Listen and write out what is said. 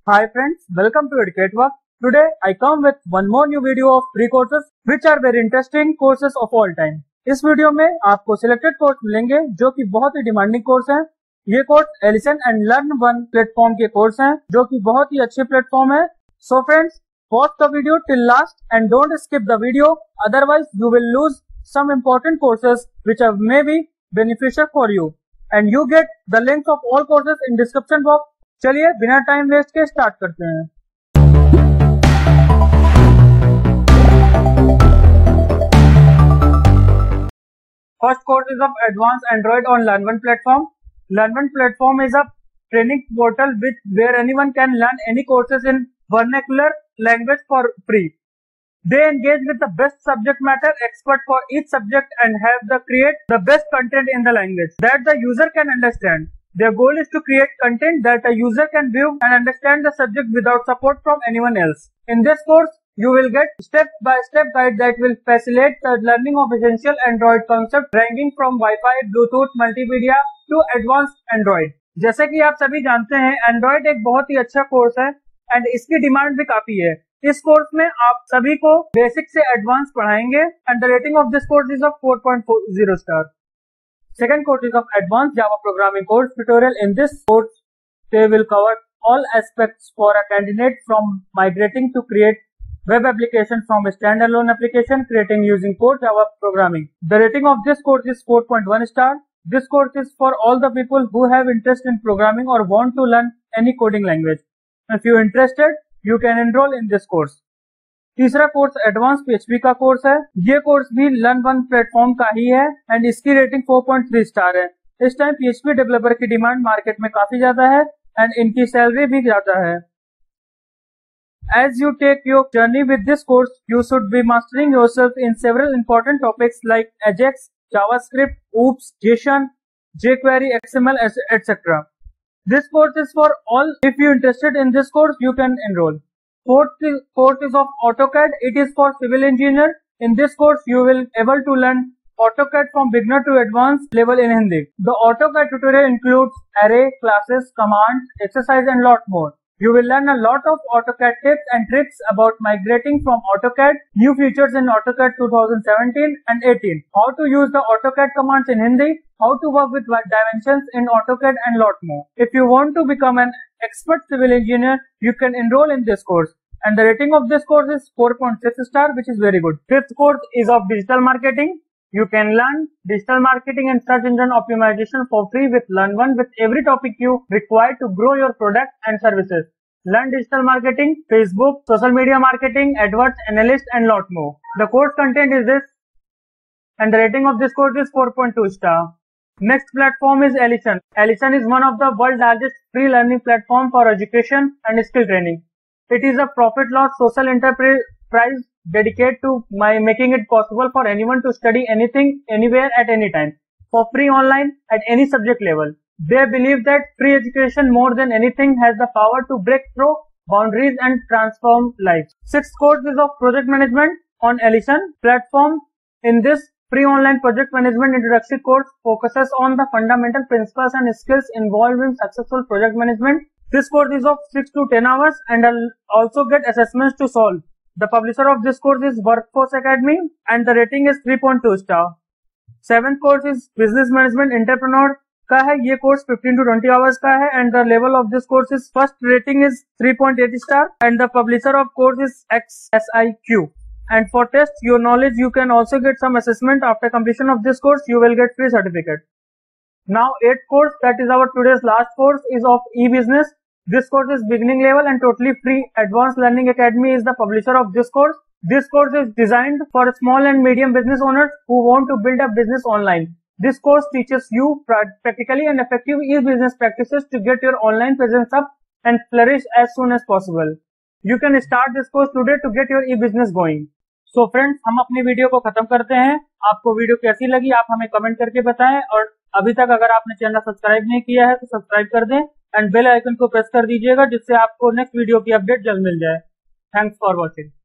Hi friends, welcome to EducateWork. Today I come with one more new video of free courses which are very interesting courses of all time. इस वीडियो में आपको selected course मिलेंगे जो कि बहुत ही demanding course हैं। ये course Alison and LearnVern platform के कोर्स हैं जो कि बहुत ही अच्छे प्लेटफॉर्म है। So friends, watch the video till last and don't skip the video, otherwise you will lose some important courses which are may be beneficial for you, and you get the links of all courses in description box. चलिए बिना time waste के start करते हैं। First course is of advanced Android on Learn1 platform. Learn1 platform is a training portal where anyone can learn any courses in vernacular language for free. They engage with the best subject matter expert for each subject and have create the best content in the language that the user can understand. Their goal is to create content that a user can view and understand the subject without support from anyone else. In this course, you will get step-by-step guide that will facilitate the learning of essential Android concepts ranging from Wi-Fi, Bluetooth, multimedia to advanced Android. जैसे कि आप सभी जानते हैं, Android एक बहुत ही अच्छा course है एंड इसकी डिमांड भी काफी है। इस कोर्स में आप सभी को बेसिक से एडवांस पढ़ाएंगे and the rating of this course is of 4.0 star. Second course is of advanced Java programming course tutorial. In this course, they will cover all aspects for a candidate from migrating to create web application from a standalone application, creating using core Java programming. The rating of this course is 4.1 star. This course is for all the people who have interest in programming or want to learn any coding language. If you are interested, you can enroll in this course. तीसरा course advance PHP का course है। ये course भी लर्न1 platform का ही है and इसकी rating 4.3 star है। इस टाइम PHP डेवलपर की डिमांड मार्केट में काफी ज्यादा है एंड इनकी सैलरी भी ज्यादा है। As you take your journey with this course, you should be mastering yourself in several important topics like Ajax, JavaScript, OOPS, JSON, jQuery, XML, etc. This course is for all. If you are interested in this course, you can enroll. Fourth course is of AutoCAD. It is for civil engineer. In this course, you will able to learn AutoCAD from beginner to advanced level in Hindi. The AutoCAD tutorial includes array, classes, commands, exercise and lot more. You will learn a lot of AutoCAD tips and tricks about migrating from AutoCAD, new features in AutoCAD 2017 and 18, how to use the AutoCAD commands in Hindi, how to work with dimensions in AutoCAD and lot more. If you want to become an expert civil engineer, you can enroll in this course. And the rating of this course is 4.6 star, which is very good. Fifth course is of digital marketing. You can learn digital marketing and search engine optimization for free with Learn1 with every topic you require to grow your product and services. Learn digital marketing, Facebook, social media marketing, AdWords, analyst and lot more. The course content is this and the rating of this course is 4.2 star. Next platform is Ellison. Ellison is one of the world's largest free learning platform for education and skill training. It is a profit-loss social enterprise dedicated to making it possible for anyone to study anything, anywhere, at any time, for free online at any subject level. They believe that free education more than anything has the power to break through boundaries and transform lives. Sixth course is of project management on Ellison platform. In this free online project management introductory course focuses on the fundamental principles and skills involved in successful project management. This course is of 6 to 10 hours and also get assessments to solve. The publisher of this course is Workforce Academy and the rating is 3.2 star. Seventh course is Business Management Entrepreneur का है। ये course 15 to 20 hours का है and the level of this course is first rating is 3.8 star and the publisher of course is XSIQ. And for test your knowledge, you can also get some assessment. After completion of this course, you will get free certificate. Now, eighth course, that is our today's last course, is of e-business. This course is beginning level and totally free. Advanced Learning Academy is the publisher of this course. This course is designed for small and medium business owners who want to build a business online. This course teaches you practically and effective e-business practices to get your online presence up and flourish as soon as possible. You can start this course today to get your e-business going. So friends, हम अपनी video को खत्म करते हैं। आपको video कैसी लगी आप हमें कमेंट करके बताएं और अभी तक अगर आपने चैनल सब्सक्राइब नहीं किया है तो सब्सक्राइब कर दें एंड बेल आइकन को प्रेस कर दीजिएगा जिससे आपको नेक्स्ट वीडियो की अपडेट जल्द मिल जाए। Thanks for watching.